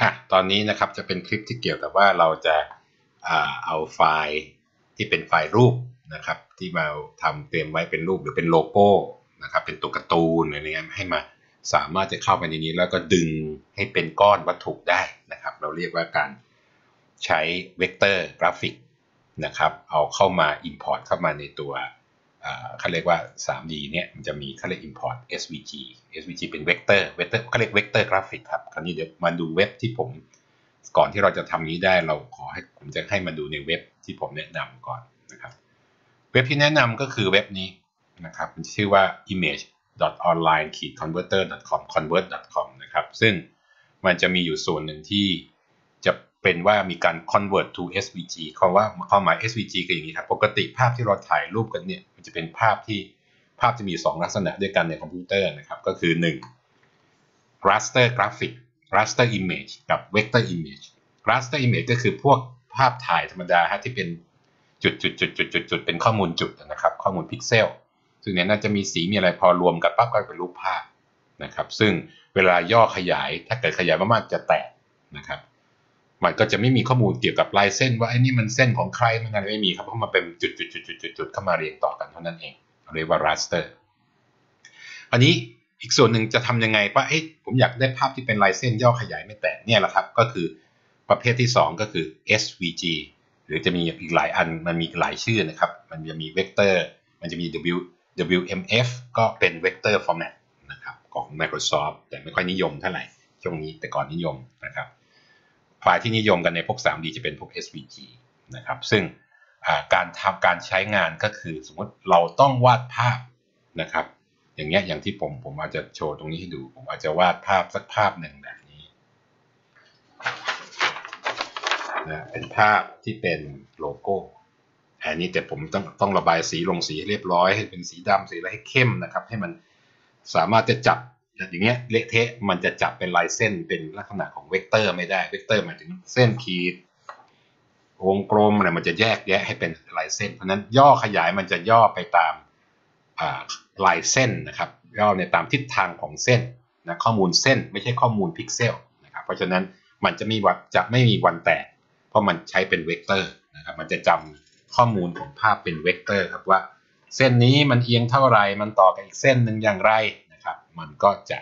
ตอนนี้นะครับจะเป็นคลิปที่เกี่ยวกับว่าเราจะเอาไฟล์ที่เป็นไฟล์รูปนะครับที่มาทำเตรียมไว้เป็นรูปหรือเป็นโลโก้นะครับเป็นตัวการ์ตูนอะไรเงี้ยให้มาสามารถจะเข้าไปในนี้แล้วก็ดึงให้เป็นก้อนวัตถุได้นะครับเราเรียกว่าการใช้เวกเตอร์กราฟิกนะครับเอาเข้ามา import เข้ามาในตัวเขาเรียกว่า 3D เนี่ยมันจะมีเขาเรียก import SVG เป็นเวกเตอร์เขาเรียกเวกเตอร์กราฟิกครับคราวนี้เดี๋ยวมาดูเว็บที่ผมก่อนที่เราจะทำนี้ได้เราขอให้ผมจะให้มาดูในเว็บที่ผมแนะนำก่อนนะครับเว็บที่แนะนำก็คือเว็บนี้นะครับมันชื่อว่า image.online-converter.com convert.com นะครับซึ่งมันจะมีอยู่ส่วนหนึ่งที่จะเป็นว่ามีการ convert to SVG ความหมาย SVG ก็อย่างนี้ครับปกติภาพที่เราถ่ายรูปกันเนี่ยมันจะเป็นภาพจะมี2ลักษณะด้วยกันในคอมพิวเตอร์นะครับก็คือ1 raster graphic raster image กับ vector image raster image ก็คือพวกภาพถ่ายธรรมดาที่เป็นจุดเป็นข้อมูลจุดนะครับข้อมูลพิกเซลซึ่งเนี่ยน่าจะมีสีมีอะไรพอรวมกันปั๊บก็เป็นรูปภาพนะครับซึ่งเวลาย่อขยายถ้าเกิดขยายมากๆจะแตกนะครับมันก็จะไม่มีข้อมูลเกี่ยวกับลายเส้นว่าไอ้นี่มันเส้นของใครมันอะไรไม่มีครับเพราะมันเป็นจุดเข้ามาเรียงต่อกันเท่านั้นเองเรียกว่า raster อันนี้อีกส่วนหนึ่งจะทำยังไงว่าผมอยากได้ภาพที่เป็นลายเส้นย่อขยายไม่แตกเนี่ยแหละครับก็คือประเภทที่2ก็คือ SVG หรือจะมีอีกหลายอันมันมีหลายชื่อนะครับมันจะมีเวกเตอร์มันจะมี WMF ก็เป็นเวกเตอร์ฟอร์แมตนะครับของ Microsoft แต่ไม่ค่อยนิยมเท่าไหร่ช่วงนี้แต่ก่อนนิยมนะครับไฟล์ที่นิยมกันในพวก 3D จะเป็นพวก SVG นะครับซึ่งการใช้งานก็คือสมมติเราต้องวาดภาพนะครับอย่างเงี้ยอย่างที่ผมอาจจะโชว์ตรงนี้ให้ดูผมอาจจะวาดภาพสักภาพหนึ่งแบบนี้นะเป็นภาพที่เป็นโลโก้อันนี้แต่ผมต้องระบายสีลงสีให้เรียบร้อยให้เป็นสีดำสีอะไรให้เข้มนะครับให้มันสามารถจะจับอย่างเงี้ยเละเทะมันจะจับเป็นลายเส้นเป็นลักษณะของเวกเตอร์ไม่ได้เวกเตอร์หมายถึงเส้นขีดวงกลมอะไรมันจะแยกแยะให้เป็นลายเส้นเพราะนั้นย่อขยายมันจะย่อไปตามลายเส้นนะครับย่อในตามทิศทางของเส้นนะข้อมูลเส้นไม่ใช่ข้อมูลพิกเซลนะครับเพราะฉะนั้นมันจะไม่มีวันแตกเพราะมันใช้เป็นเวกเตอร์นะครับมันจะจำข้อมูลของภาพเป็นเวกเตอร์ครับว่าเส้นนี้มันเอียงเท่าไรมันต่อกับอีกเส้นหนึ่งอย่างไรนะครับมันก็จะ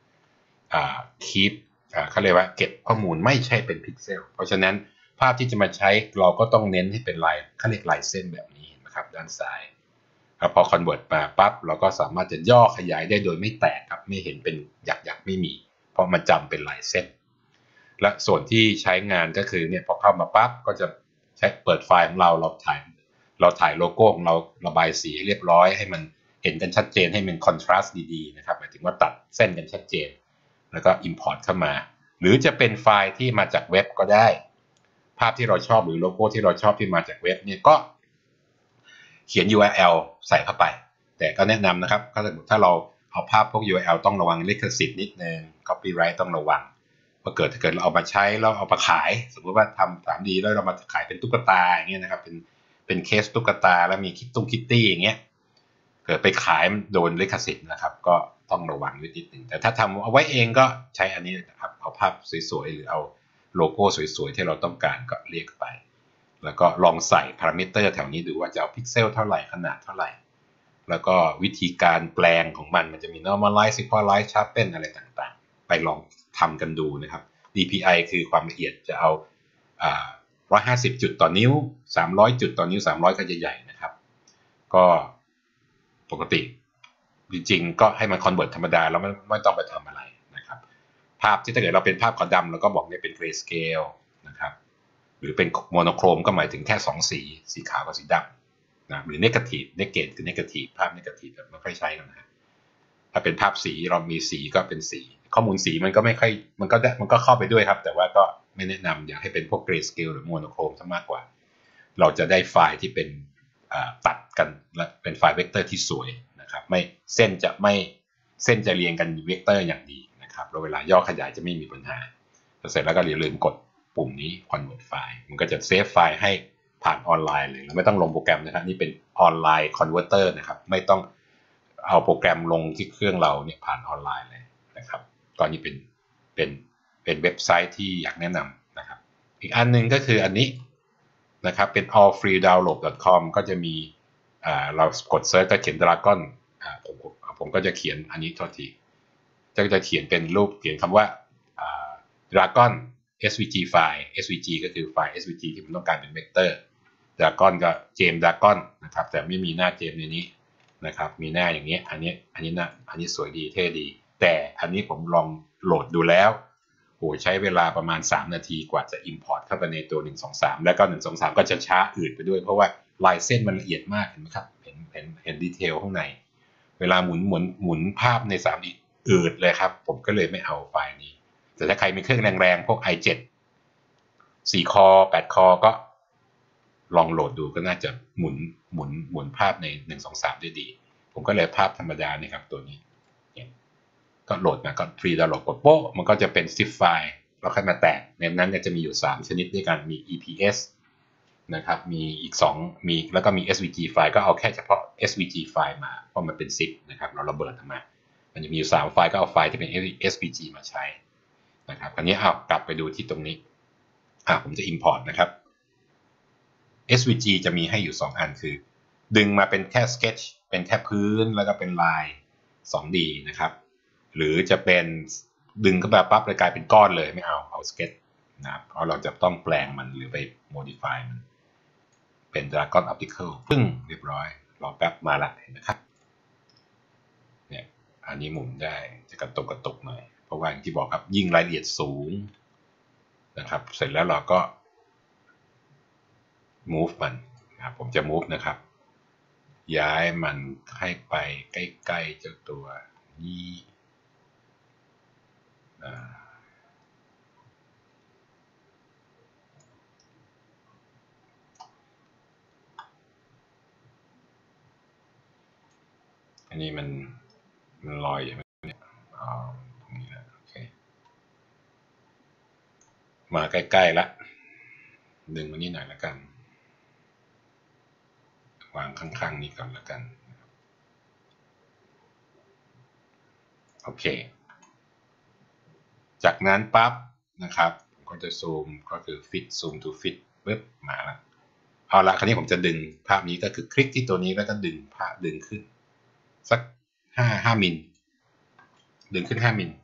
keep เขาเรียกว่าเก็บข้อมูลไม่ใช่เป็นพิกเซลเพราะฉะนั้นภาพที่จะมาใช้เราก็ต้องเน้นให้เป็นลายเขาเรียกลายเส้นแบบนี้นะครับด้านซ้ายพอ convert มาปั๊บเราก็สามารถจะย่อขยายได้โดยไม่แตกครับไม่เห็นเป็นหยักไม่มีเพราะมันจำเป็นลายเส้นและส่วนที่ใช้งานก็คือเนี่ยพอเข้ามาปั๊บก็จะใช้เปิดไฟล์ของเราถ่ายโลโก้ของเราระบายสีให้เรียบร้อยให้มันเห็นกันชัดเจนให้มันคอนทราสต์ดีๆนะครับหมายถึงว่าตัดเส้นกันชัดเจนแล้วก็ import เข้ามาหรือจะเป็นไฟล์ที่มาจากเว็บก็ได้ภาพที่เราชอบหรือโลโก้ที่เราชอบที่มาจากเว็บเนี่ยก็เขียน URL ใส่เข้าไปแต่ก็แนะนำนะครับถ้าเราเอาภาพพวก URL ต้องระวังลิขสิทธิ์นิดนึง copyright ต้องระวังถ้าเกิดเราเอามาใช้แล้วเอามาขายสมมติว่าทำ 3D แล้วเรามาขายเป็นตุ๊กตาอย่างเงี้ยนะครับเป็นเคสตุ๊กตาแล้วมีคิตตี้อย่างเงี้ยเกิดไปขายโดนลิขสิทธิ์นะครับก็ต้องระวังนิดนึงแต่ถ้าทำเอาไว้เองก็ใช้อันนี้นะครับเอาภาพสวยๆหรือเอาโลโก้สวยๆที่เราต้องการก็เรียกไปแล้วก็ลองใส่พารามิเตอร์แถวนี้ดูว่าจะเอาพิกเซลเท่าไหร่ขนาดเท่าไหร่แล้วก็วิธีการแปลงของมันจะมี normalize equalize sharpen อะไรต่างๆไปลองทำกันดูนะครับ DPI คือความละเอียดจะเอา150 จุดต่อนิ้ว300 จุดต่อนิ้ว300ก็จะใหญ่นะครับก็ปกติจริงๆก็ให้มัน convert ธรรมดาแล้วไม่ต้องไปทำอะไรนะครับภาพที่ถ้าเกิดเราเป็นภาพขาวดำเราก็บอกเนี่ยเป็น grayscale นะครับหรือเป็นโมโนโครมก็หมายถึงแค่2สีขาวกับสีดำนะหรือ negative คือ negative ภาพ negative ไม่ค่อยใช้กันนะถ้าเป็นภาพสีเรามีสีก็เป็นสีข้อมูลสีมันก็ไม่ค่อยมันก็เข้าไปด้วยครับแต่ว่าก็ไม่แนะนำอยากให้เป็นพวก grayscale หรือโมโนโครมซะมากกว่าเราจะได้ไฟล์ที่เป็นตัดกันและเป็นไฟล์เวกเตอร์ที่สวยนะครับไม่เส้นจะเรียงกันเวกเตอร์อย่างดีนะครับแล้วเวลาย่อขยายจะไม่มีปัญหาเสร็จแล้วก็อย่าลืมกดปุ่มนี้ convert ไฟล์มันก็จะเซฟไฟล์ให้ผ่านออนไลน์เลยเราไม่ต้องลงโปรแกรมนะครับนี่เป็นออนไลน์ converter นะครับไม่ต้องเอาโปรแกรมลงที่เครื่องเราเนี่ยผ่านออนไลน์เลยนะครับตอนนี้เป็นเป็นเว็บไซต์ที่อยากแนะนำนะครับอีกอันนึงก็คืออันนี้นะครับเป็น allfreedownload.com ก็จะมีเรากดเซิร์ชก็เขียน Dragon ผมก็จะเขียนอันนี้โทษทีจะเขียนเป็นรูปเขียนคำว่า Dragon SVG ไฟล์ SVG ก็คือไฟล์ SVG ที่ผมต้องการเป็นเวกเตอร์ Dragon ก็เจม Dragon นะครับแต่ไม่มีหน้าเจมในนี้นะครับมีหน้าอย่างนี้อันนี้สวยดีเท่ดีแต่อันนี้ผมลองโหลดดูแล้วโหใช้เวลาประมาณ3นาทีกว่าจะ import เข้าไปในตัว123แล้วก็123ก็จะช้าอืดไปด้วยเพราะว่าลายเส้นมันละเอียดมากเห็นไหมครับเห็นดีเทลข้างในเวลาหมุนภาพใน 3D อืดเลยครับผมก็เลยไม่เอาไฟล์นี้แต่ถ้าใครมีเครื่องแรงๆพวก i7 4 คอ 8 คอก็ลองโหลดดูก็น่าจะหมุนภาพใน123ได้ดีผมก็เลยภาพธรรมดานี่ครับตัวนี้ก็โหลดมาก็ฟรีดาวน์โหลดกดโป๊ะมันก็จะเป็น zip ไฟล์แล้วค่อยมาแตกในนั้นจะมีอยู่3ชนิดด้วยกันมี EPS นะครับมีอีก2มีแล้วก็มี SVG ไฟล์ก็เอาแค่เฉพาะ SVG ไฟล์มาเพราะมันเป็น zip นะครับเราระเบิดออกมามันจะมีอยู่3ไฟล์ก็เอาไฟล์ที่เป็น SVG มาใช้นะครับอันนี้เอากลับไปดูที่ตรงนี้ผมจะ import นะครับ SVG จะมีให้อยู่2อันคือดึงมาเป็นแค่ sketch เป็นแค่พื้นแล้วก็เป็นลาย 2D นะครับหรือจะเป็นดึงเข้ามาปั๊บเลยกลายเป็นก้อนเลยไม่เอา sketch นะครับเพราะเราจะต้องแปลงมันหรือไป modify มันเป็น Dragon Optical ปึ้งเรียบร้อยรอแป๊บมาละเห็นไหมครับเนี่ยอันนี้หมุนได้จะกระตุกหน่อยเพราะว่าอย่างที่บอกครับยิ่งรายละเอียดสูงนะครับเสร็จแล้วเราก็ move มันนะครับผมจะ move นะครับย้ายมันให้ไปใกล้ๆเจ้าตัวนี้อันนี้มันลอยอยู่เนี่ยตรงนี้นะโอเคมาใกล้ๆละดึงมานี่หน่อยละกันวางข้างๆนี้ก่อนละกันโอเคจากนั้นปั๊บนะครับก็จะซูมก็คือ fit zoom to fit ปึ๊บมาละเอาละคราวนี้ผมจะดึงภาพนี้ก็คือคลิกที่ตัวนี้แล้วก็ดึงภาพดึงขึ้นสัก5มิลดึงขึ้น5มิล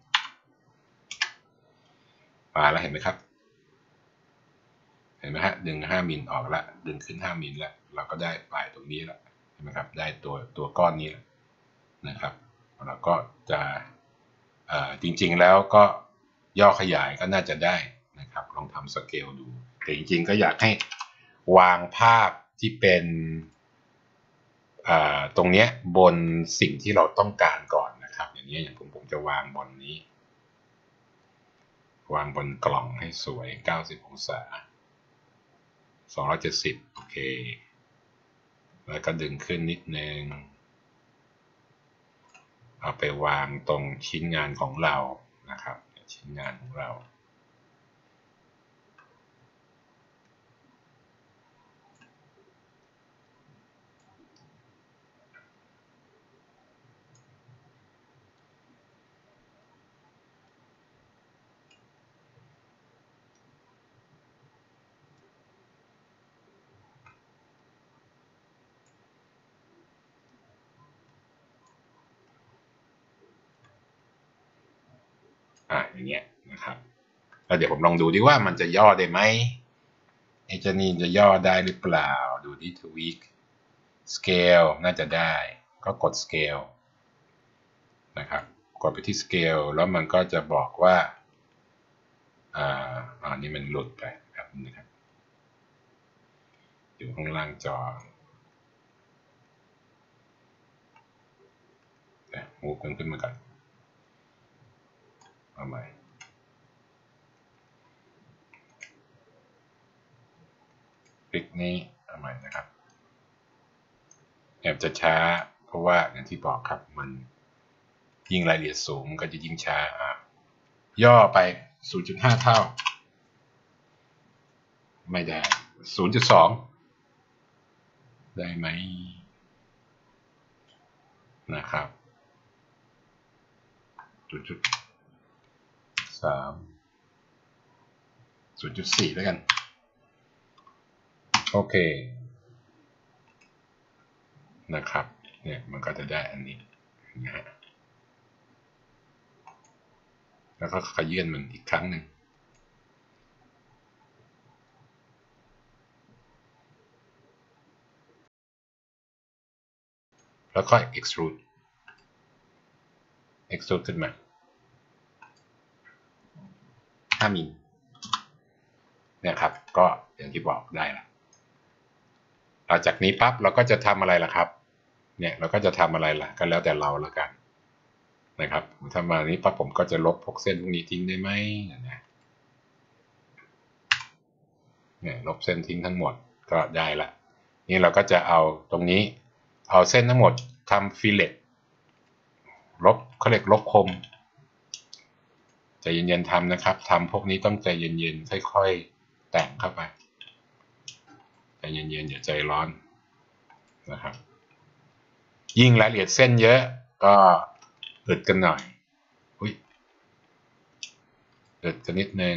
มาแล้วเห็นไหมครับเห็นไหมฮะดึง5มิลออกละดึงขึ้น5มิลแล้วเราก็ได้ไฟล์ตรงนี้แล้วเห็นไหมครับได้ตัวก้อนนี้แล้วนะครับเราก็จะจริงๆแล้วก็ย่อขยายก็น่าจะได้นะครับลองทำสเกลดูแต่จริงๆก็อยากให้วางภาพที่เป็นตรงนี้บนสิ่งที่เราต้องการก่อนนะครับอย่างนี้อย่างผมจะวางบนนี้วางบนกล่องให้สวย90องศา270โอเคแล้วก็ดึงขึ้นนิดนึงเอาไปวางตรงชิ้นงานของเรานะครับชิ้นงานของเราอย่างเงี้ยนะครับแล้วเดี๋ยวผมลองดูดิว่ามันจะย่อได้ไหมไอ้เจ้านี่จะย่อได้หรือเปล่าดูที่ tweak scale น่าจะได้ก็กด scale นะครับกดไปที่ scale แล้วมันก็จะบอกว่าอันนี้มันหลุดไปครับนะครับอยู่ข้างล่างจอมูฟขึ้นมาก่อนเอาใหม่คลิกนี้เอาใหม่นะครับแอบจะช้าเพราะว่าอย่างที่บอกครับมันยิ่งรายละเอียดสูงก็จะยิ่งช้าย่อไป 0.5 เท่าไม่ได้ 0.2 ได้ไหมนะครับ 0.3 0.4 แล้วกันโอเคนะครับเนี่ยมันก็จะได้อันนี้นะฮะแล้วก็ขยื่นมันอีกครั้งหนึ่งแล้วค่อย extrude ขึ้นมา5 มิลเนี่ยครับก็อย่างที่บอกได้ละหลังจากนี้ปั๊บเราก็จะทำอะไรล่ะครับเนี่ยเราก็จะทำอะไรล่ะก็แล้วแต่เราแล้วกันนะครับถ้ามานี้ปั๊บผมก็จะลบพวกเส้นพวกนี้ทิ้งได้ไหมเนี่ยลบเส้นทิ้งทั้งหมดก็ได้ละนี่เราก็จะเอาตรงนี้เอาเส้นทั้งหมดทำฟิลเลตลบเขาเรียกลบคมใจเย็นๆทำนะครับทำพวกนี้ต้องใจเย็นๆค่อยๆแต่งเข้าไปใจเย็นๆอย่าใจร้อนนะครับยิ่งรายละเอียดเส้นเยอะก็อึดกันหน่อยอึดกันนิดนึง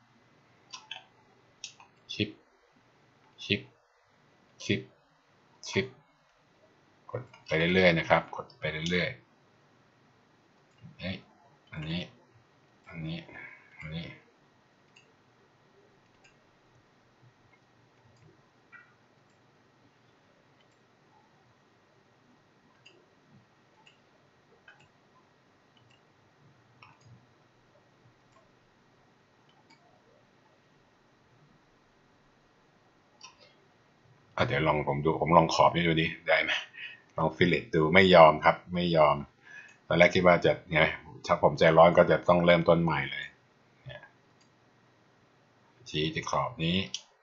ชิปกดไปเรื่อยๆนะครับกดไปเรื่อยๆอันนี้เดี๋ยวลองผมลองขอบนี่ดูดิได้ไหมลองฟิลเลตดูไม่ยอมครับไม่ยอมตอนแรกคิดว่าจะไงถ้าผมใจร้อนก็จะต้องเริ่มต้นใหม่เลยชี้ที่ขอบนี้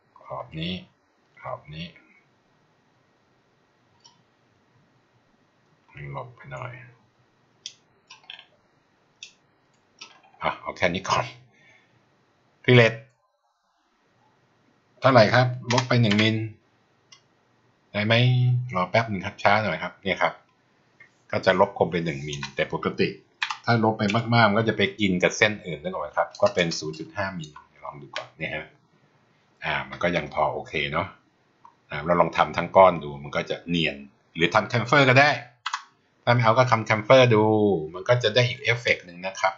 ลบไปหน่อยเอาแค่นี้ก่อนฟิลเลตเท่าไหร่ครับลบไป1 มิลได้ไหมรอแป๊บนึงครับช้าหน่อยครับเนี่ยครับก็จะลบคมไป1 มิลแต่ปกติถ้าลบไปมากๆมันก็จะไปกินกับเส้นอื่นได้ก่อนครับก็เป็น 0.5 มิลลองดูก่อนเนี่ยฮะมันก็ยังพอโอเคเนาะเราลองทำทั้งก้อนดูมันก็จะเนียนหรือทำแคมเฟอร์ก็ได้ถ้าไม่เอาก็ทำแคมเฟอร์ดูมันก็จะได้อีกเอฟเฟกต์หนึ่งนะครับ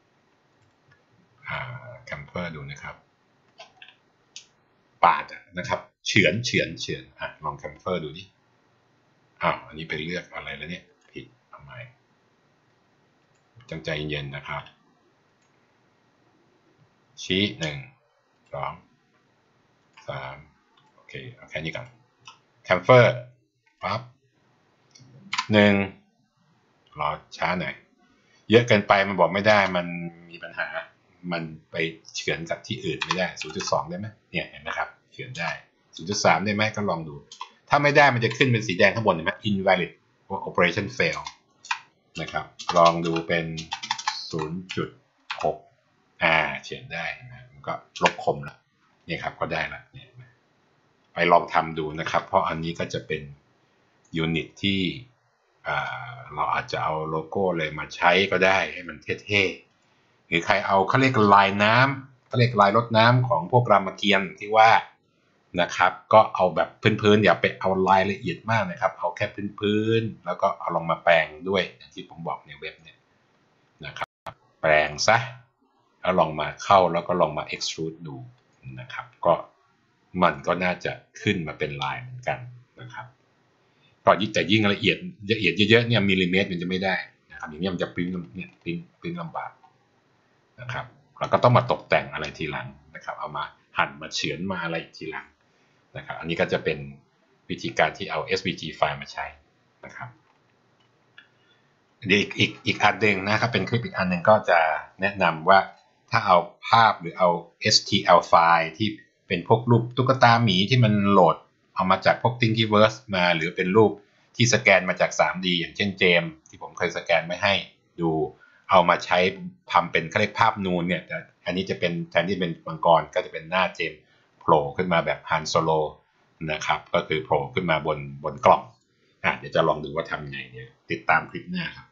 แคมเฟอร์ดูนะครับปาดนะครับเฉือนลองแคมเฟอร์ดูดิอันนี้ไปเลือกอะไรแล้วเนี่ยผิดทำไมใจเย็นนะครับชี้1 2 3โอเคเอาแค่นี้ก่อนแคมเฟอร์ปั๊บ1รอช้าหน่อยเยอะเกินไปมันบอกไม่ได้มันมีปัญหามันไปเฉือนกับที่อื่นไม่ได้ 0.2 ได้ไหมเนี่ยเห็นไหมครับเฉือนได้ 0.3 ได้ไหมก็ลองดูถ้าไม่ได้มันจะขึ้นเป็นสีแดงข้างบนเห็นไหม invalid operation fail นะครับลองดูเป็น 0.6 เฉือนได้นะมันก็ลบคมละเนี่ยครับก็ได้ละเนี่ยไปลองทำดูนะครับเพราะอันนี้ก็จะเป็นยูนิตที่เราอาจจะเอาโลโก้เลยมาใช้ก็ได้ให้มันเท่ๆหรือใครเอาเขาเรียกลายน้ำเขาเรียกลายรถน้ำของพวกรามเกียรติ์ที่ว่านะครับก็เอาแบบพื้นๆอย่าไปเอารายละเอียดมากนะครับเอาแค่พื้นๆแล้วก็เอาลงมาแปลงด้วยอย่างที่ผมบอกในเว็บเนี่ยนะครับแปลงซะแล้วลองมาเข้าแล้วก็ลองมา extrude ดูนะครับก็มันก็น่าจะขึ้นมาเป็นลายเหมือนกันนะครับก็แต่ยิ่งละเอียดเยอะๆเนี่ยมิลลิเมตรมันจะไม่ได้นะครับอย่างนี้มันจะปริ้นเนี่ยปริ้นลำบากนะครับแล้วก็ต้องมาตกแต่งอะไรทีหลังนะครับเอามาหั่นมาเฉือนมาอะไรทีหลังนะครับอันนี้ก็จะเป็นวิธีการที่เอา SVG ไฟล์มาใช้นะครับอีกอันหนึ่งนะครับเป็นคลิปอีกอันหนึ่งก็จะแนะนำว่าถ้าเอาภาพหรือเอา STL ไฟล์ที่เป็นพวกรูปตุ๊กตาหมีที่มันโหลดเอามาจากพวก Thingiverse มาหรือเป็นรูปที่สแกนมาจาก 3D อย่างเช่นเจมที่ผมเคยสแกนไว้ให้ดูเอามาใช้ทำเป็นเขาเรียกภาพนูนเนี่ยอันนี้จะเป็นแทนที่เป็นมังกรก็จะเป็นหน้าเจมโผล่ขึ้นมาแบบฮันโซโลนะครับก็คือโผล่ขึ้นมาบนกล่องเดี๋ยวจะลองดูว่าทำไงเนี่ยติดตามคลิปหน้าครับ